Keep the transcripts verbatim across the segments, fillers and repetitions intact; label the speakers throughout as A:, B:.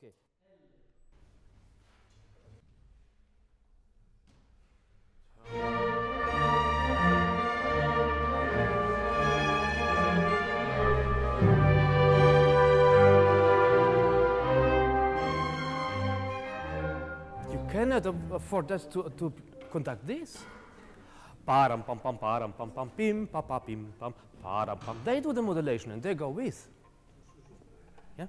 A: Okay. You cannot afford us to, to conduct this. Param pam pam param pam pam pim pa pa pim pam param pam. They do the modulation and they go with. Yeah.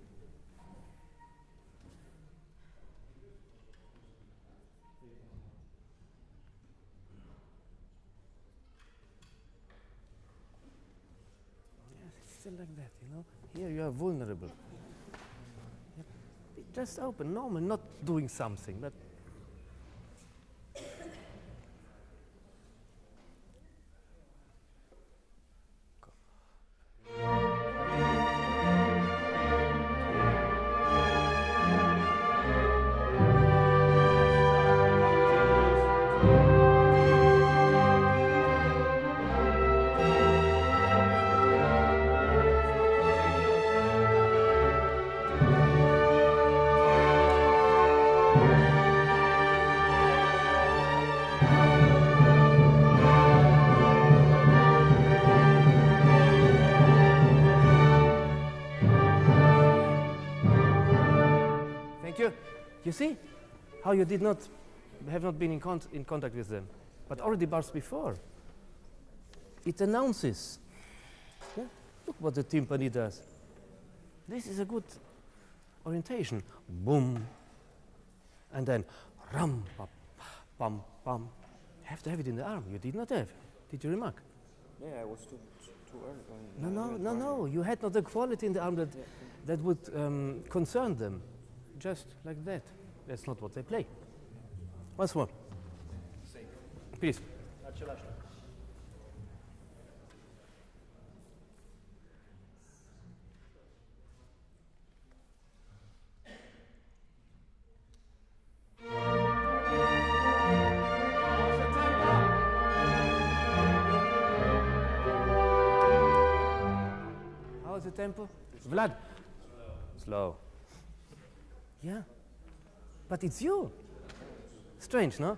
A: Yes, it's still like that, you know. Here you are vulnerable. Yeah. Be just open, normal, not doing something, but. You see how you did not have not been in, con in contact with them, but already bars before. It announces. Yeah? Look what the timpani does. This is a good orientation. Boom, and then ram, pam, pam, pam. You have to have it in the arm. You did not have. Did you remark?
B: Yeah, I was too too early.
A: No, no, no, no. You had not the quality in the arm that yeah. that would um, concern them. Just like that. That's not what they play. Once more. Please. How's the tempo? Vlad? Slow. Slow. Yeah, but it's you. Strange, no?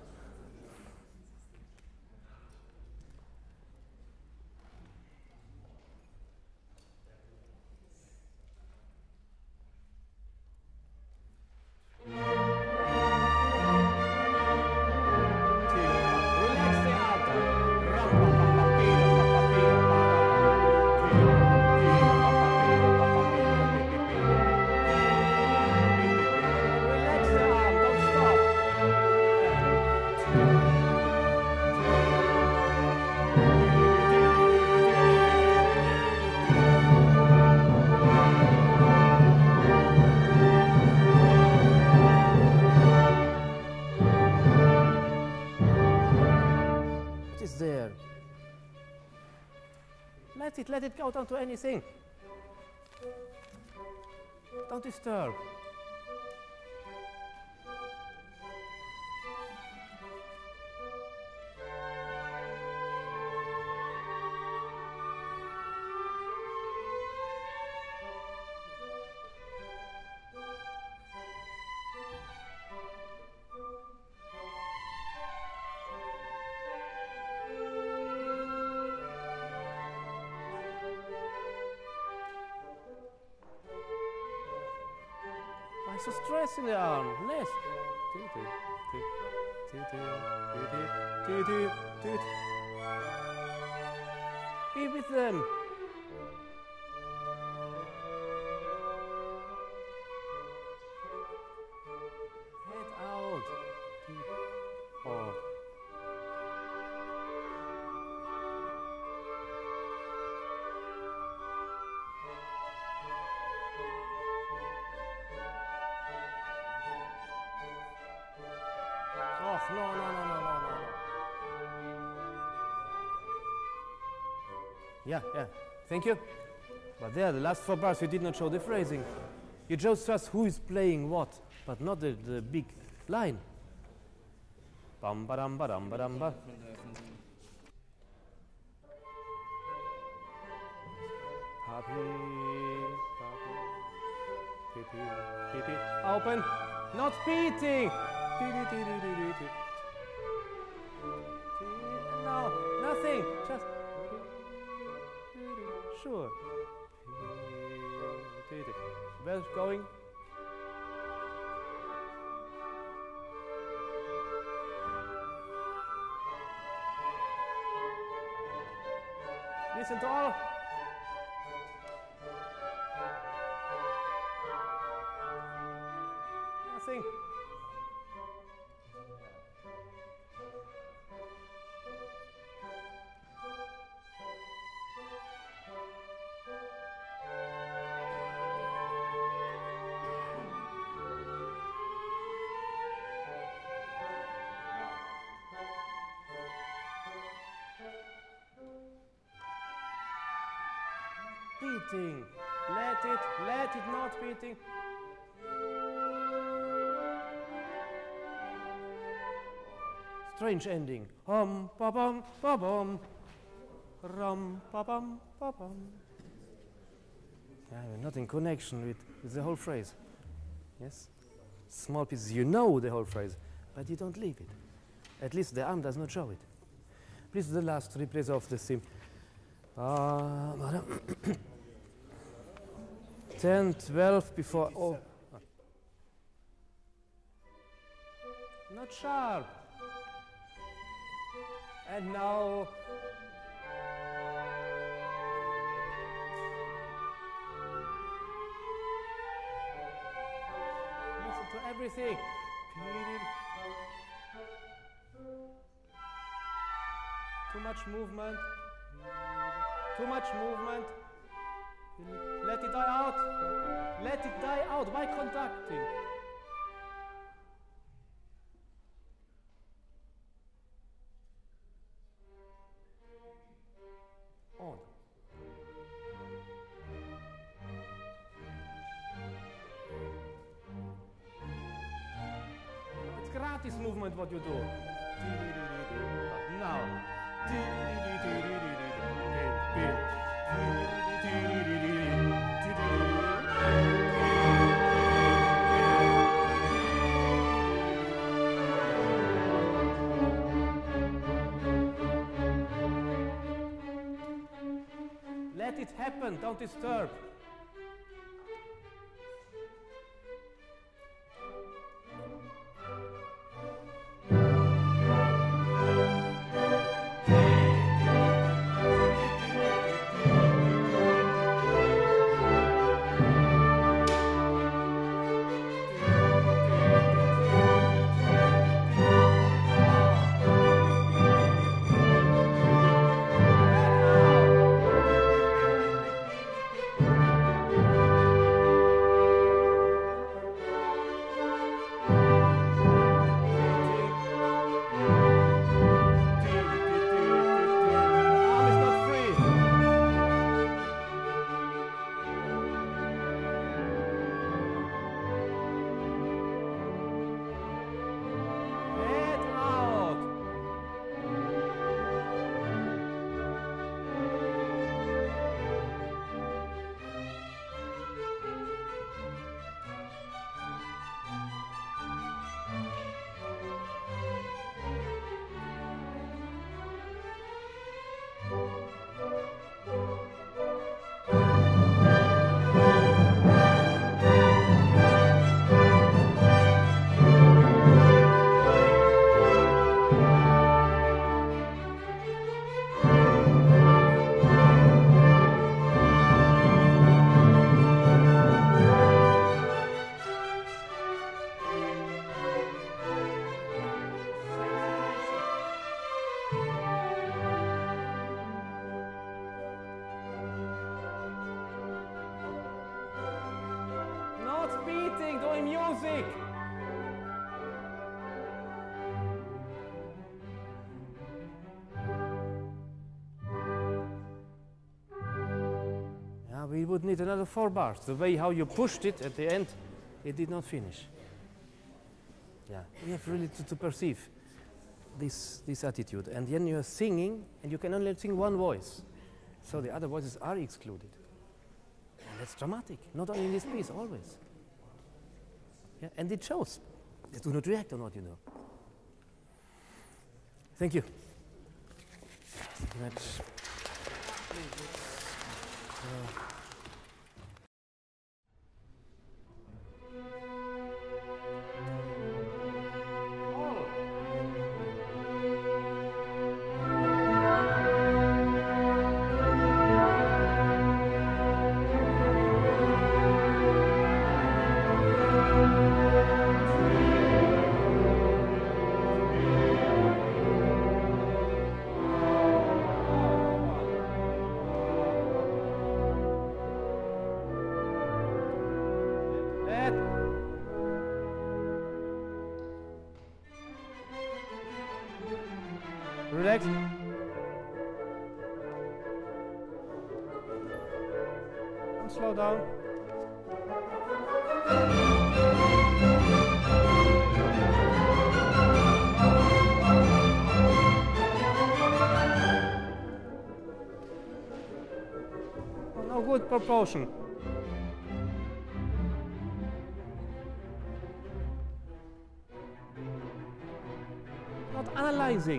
A: There. Let it, let it go down to anything. Don't disturb. So stress in the arm, less. Be with them. Head out. Oh. No, no, no, no, no, no, no. Yeah, yeah. Thank you. But there, the last four bars, you did not show the phrasing. You just us who is playing what, but not the, the big line. Bam, badam, badam, badam, ba. Happy, happy, Open. Not beating. No, nothing. Just sure. Well, going. Listen to all. Nothing. Beating. Let it, let it not beating. Strange ending. Hum, ba bum, ba bum. Rum, ba bum, ba bum. Yeah, we're not in connection with, with the whole phrase. Yes? Small pieces. You know the whole phrase, but you don't leave it. At least the arm does not show it. Please, the last replace of the theme. Uh, ten, twelve before. Oh. Not sharp. And now. Listen to everything. Too much movement. Too much movement. Let it die out. Let it die out by conducting. On. It's gratis movement what you do. Now. Let it happen, don't disturb. Beating, doing music. Yeah, we would need another four bars. The way how you pushed it at the end, it did not finish. Yeah, you have really to, to perceive this, this attitude. And then you're singing, and you can only sing one voice. So the other voices are excluded. And that's dramatic, not only in this piece, always. Yeah, and it shows. They do not react or not, you know. Thank you. Thank you very much. Uh, Relax. And slow down. Oh, no good proportion. Not analyzing.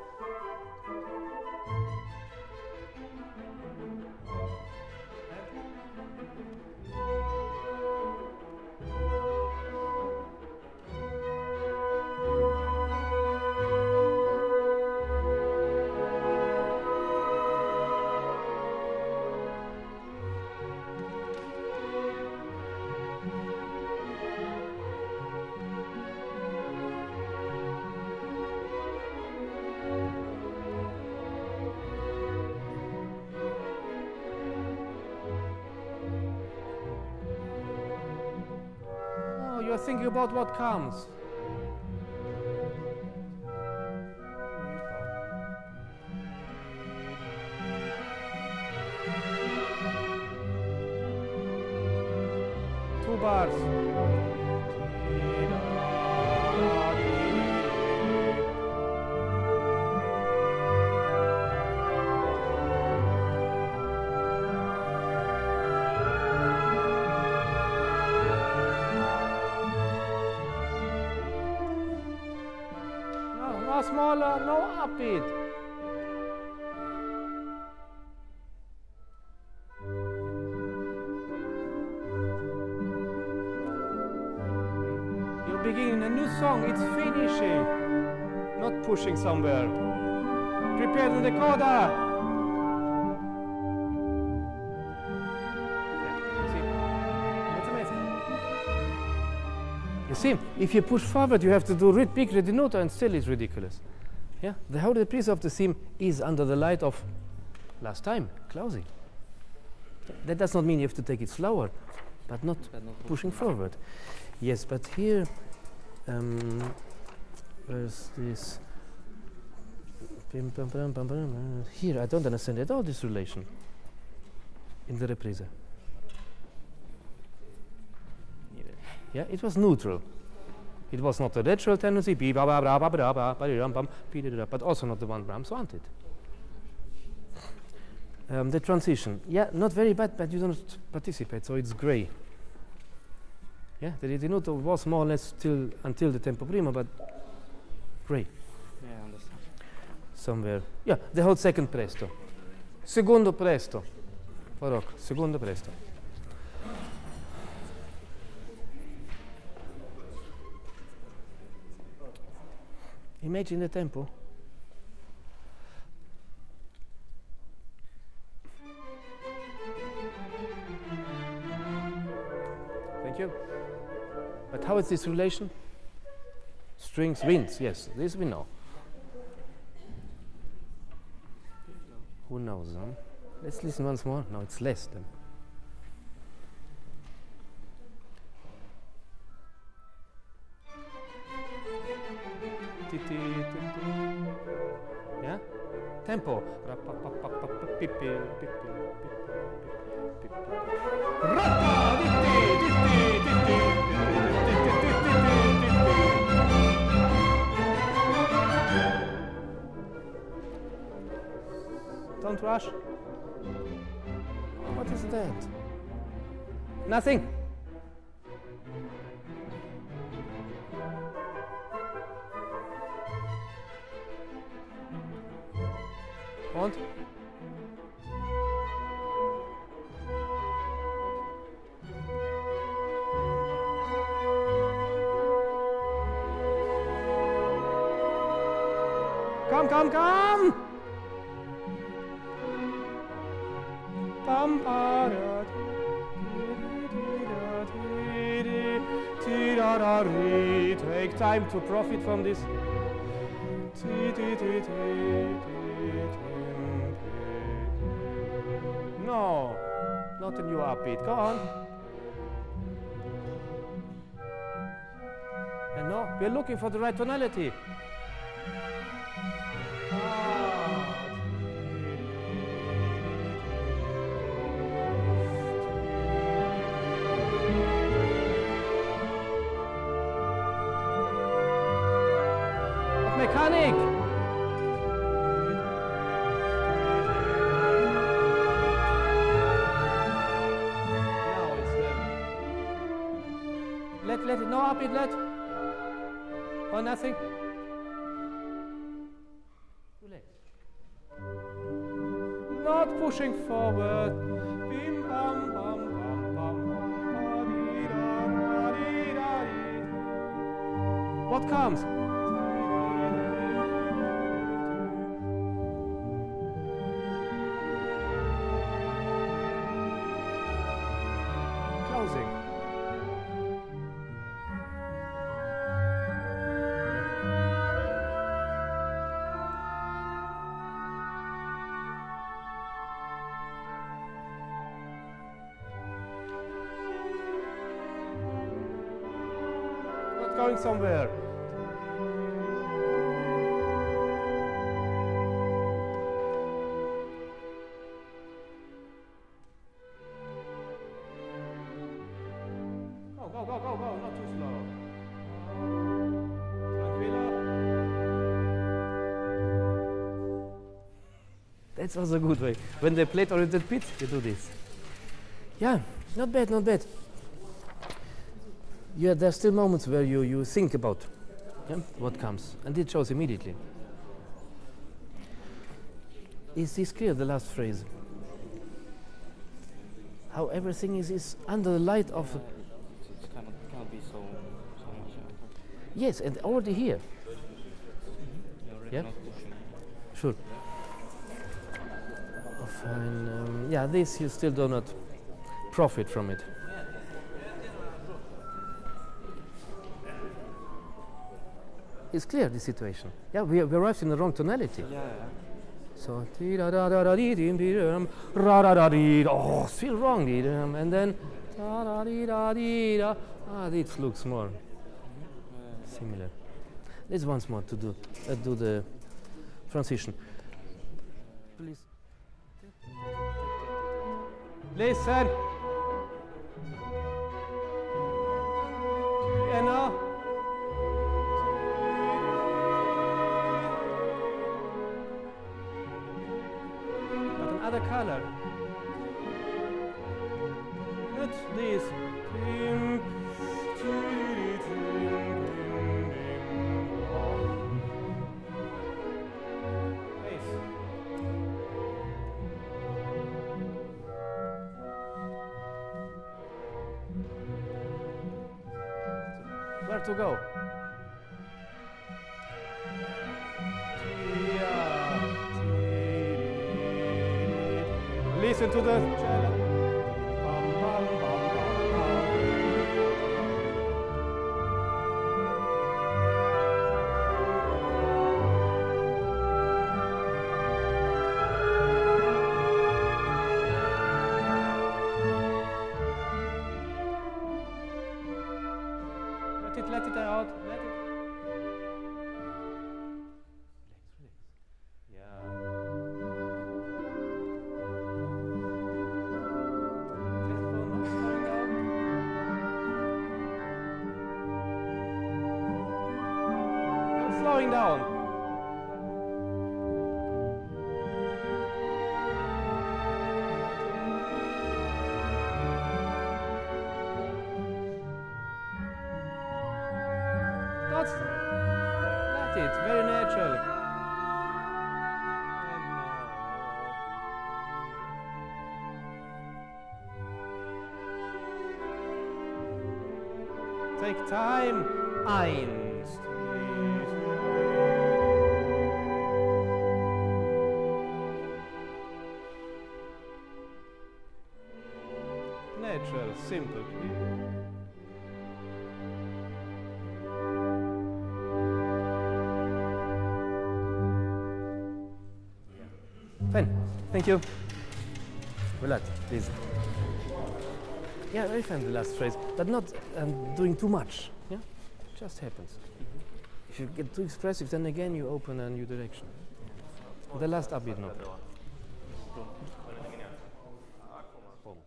A: You're thinking about what comes. Two bars. No smaller, no upbeat. You're beginning a new song, it's finishing, not pushing somewhere. Prepare to the coda. You see, if you push forward, you have to do rid big ridinoto, and still it's ridiculous. Yeah, the whole reprise of the theme is under the light of last time, closing. That does not mean you have to take it slower, but not, but not pushing forward. Yes, but here, um, where's this? Here, I don't understand at all this relation in the reprise. Yeah, it was neutral. It was not a natural tendency, but also not the one Brahms wanted. Um, the transition, yeah, not very bad, but you don't participate, so it's gray. Yeah, the ridinoto was more or less till until the tempo primo, but gray.
B: Yeah, I understand.
A: Somewhere, yeah, the whole second presto. Secondo presto, Baroque, secondo presto. Imagine the tempo. Thank you. But how is this relation? Strings, winds, yes, this we know. Who knows, huh? Let's listen once more. No, it's less then. Yeah? Tempo. Don't rush. What is that? Nothing. Und? Komm, komm, komm! Bam, ba, da, ti, da, da, ri. Take time to profit from this. Ti, ti, ti, ti, ti, ti. No, not a new upbeat. Go on. And no, we're looking for the right tonality. Mechanik! Now it's them. Let, let it, no up it, let. Or nothing. Too late. Not pushing forward. Bim bam bam bam bam bam dee da da dee da dee. What comes? Closing. Not going somewhere. Go, go, go, go, go, not too slow. Tranquilo. That's also a good way. When they played oriented beats, you do this. Yeah, not bad, not bad. Yeah, there's still moments where you, you think about yeah, what comes, and it shows immediately. Is this clear, the last phrase? How everything is, is under the light of...
B: It cannot, cannot be so, so much. Yeah.
A: Yes, and already here.
B: You're already
A: Yeah?
B: not pushing.
A: Sure. Oh, fine. Um, yeah, this you still do not profit from it. It's clear, the situation. Yeah, we, we arrived in the wrong tonality.
B: Yeah, yeah.
A: So, ti da da da da dee dim dee dum, ra da da dee. Oh, still wrong, dee dum. And then da da dee da dee da. Ah, this looks more similar. Let's once more to do uh, do the transition. Please. Listen. Piano. But another color. Not this. Tim, ti, tim, dim, dim, oh. Bass. Where to go? Listen to the cello. Bum, bum, bum, bum, bum. Let it, let it out. Let it. Relax, relax. Yeah. Tempo not slowing down. Not slowing down. That's let it, very natural. And now. take time. Eins. Natural, simple, clear. Fine, thank you. Relax, please. Yeah, very fine, the last phrase, but not um, doing too much. Yeah, just happens. Mm-hmm. If you get too expressive, then again you open a new direction. The last upbeat note. Boom.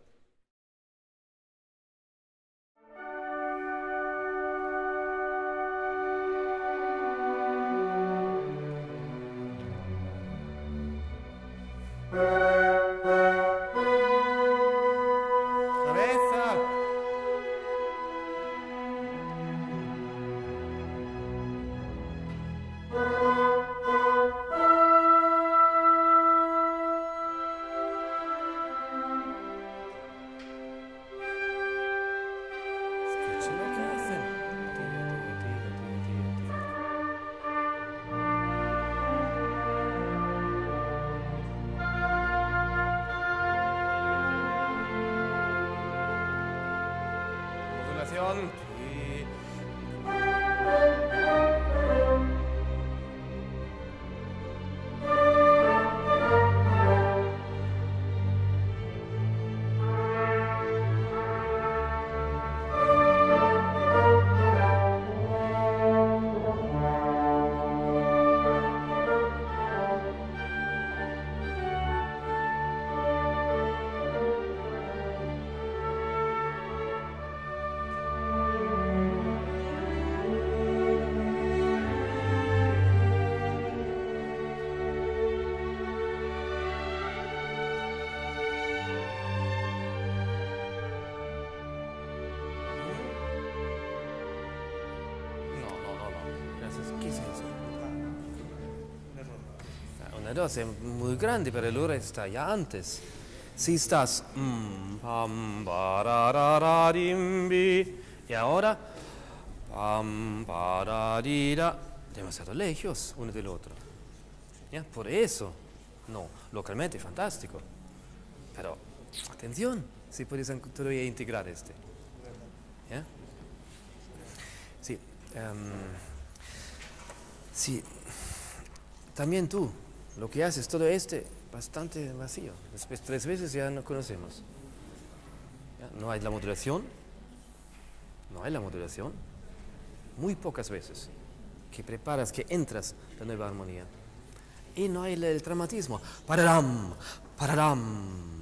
A: Modulación. Una dos es muy grande, pero el ora está ya antes. Si estás mm, pam, pararararimbi, y ahora pam, pararira, demasiado lejos uno del otro. ¿Ya? Por eso, no, localmente fantástico. Pero, atención, si puedes todavía integrar este. ¿Ya? Sí. Um, sí. También tú. Lo que haces todo este bastante vacío. Después tres veces ya no conocemos. ¿Ya? No hay la modulación. No hay la modulación. Muy pocas veces que preparas, que entras la nueva armonía. Y no hay el, el dramatismo. Pararam, pararam.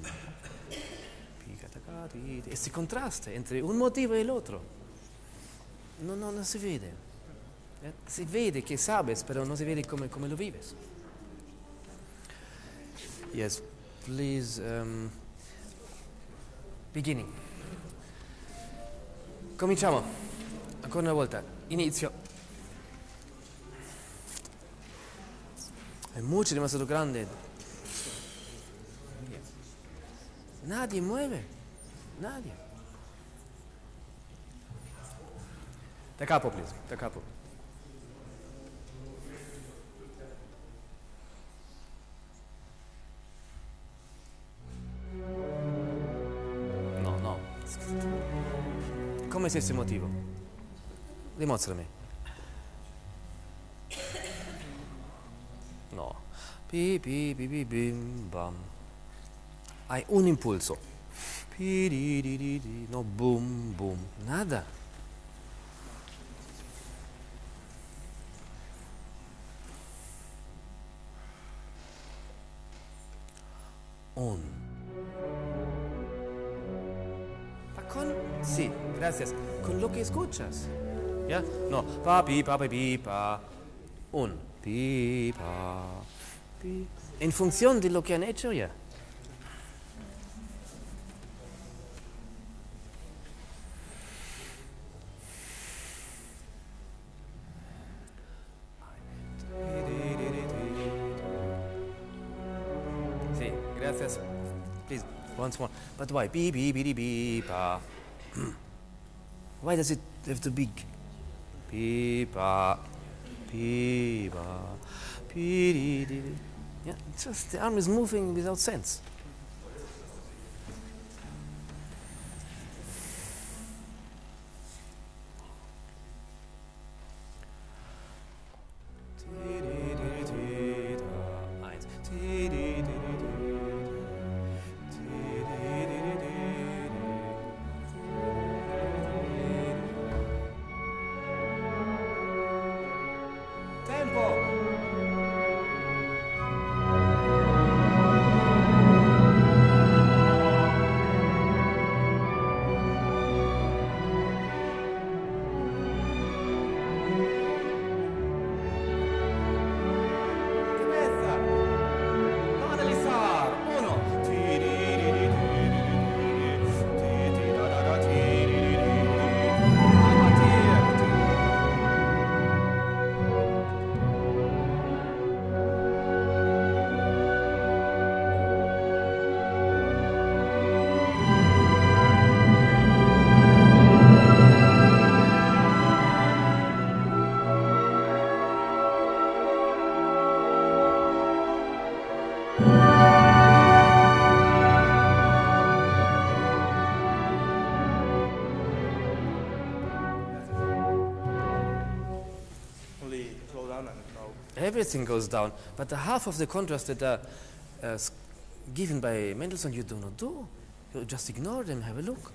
A: Este contraste entre un motivo y el otro. No, no, no se vede. ¿Ya? Se vede que sabes, pero no se vede cómo, cómo lo vives. Yes, please, um, beginning. Cominciamo. Ancora una volta. Inizio. È mucho demasiado grande. Nadie mueve. Nadie. Da capo, please. Da capo. Come se esse motivo? Dimostrami. No. Pi, pi, pi, pi, bim, bam. Hai un impulso. Pi, di, di, di, di. No, boom, boom. Nada. Un. Con, sí, gracias. Con lo que escuchas. ¿Ya? No, pa, pi, pa, pi, pi, pa. Un, pi, pa, pi. En función de lo que han hecho ya. Sí, gracias. Please, once more. But why? Beep, beep, beep, beep, ah. Why does it They have the big pipa, pipa, piri. Yeah, it's just the arm is moving without sense. Everything goes down, but the half of the contrast that are uh, s- given by Mendelssohn you do not do. You just ignore them. Have a look.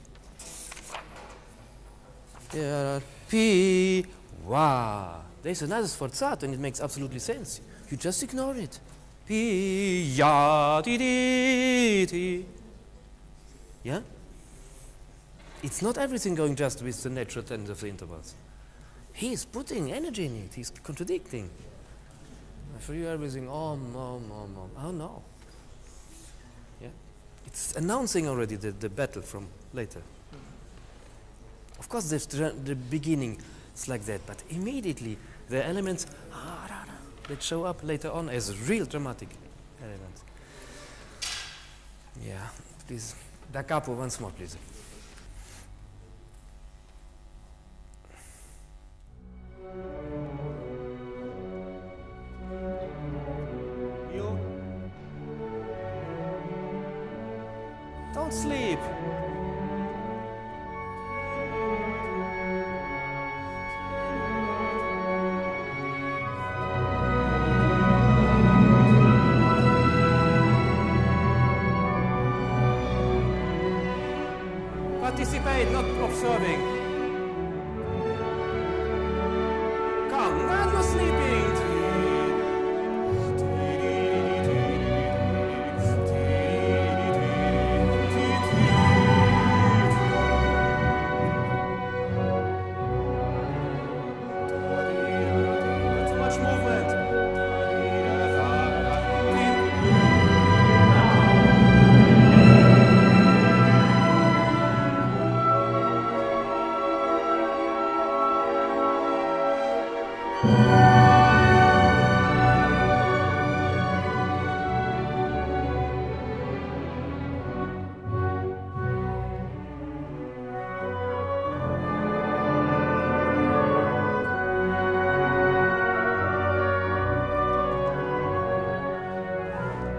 A: Yeah, P, wow. There's another sforzato, and it makes absolutely sense. You just ignore it. P, ya, di, di, di. Yeah. It's not everything going just with the natural tendency of the intervals. He's putting energy in it. He's contradicting. For you, everything, om, om, om, om. Oh no. Yeah. It's announcing already the, the battle from later. Of course, the, the beginning is like that, but immediately the elements ah, da, da, that show up later on as real dramatic elements. Yeah, please, da capo once more, please. Don't sleep. Participate, not observing. Come, now you're sleeping.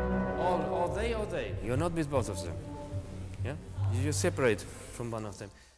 A: You're not with both of them. Yeah? You separate from one of them.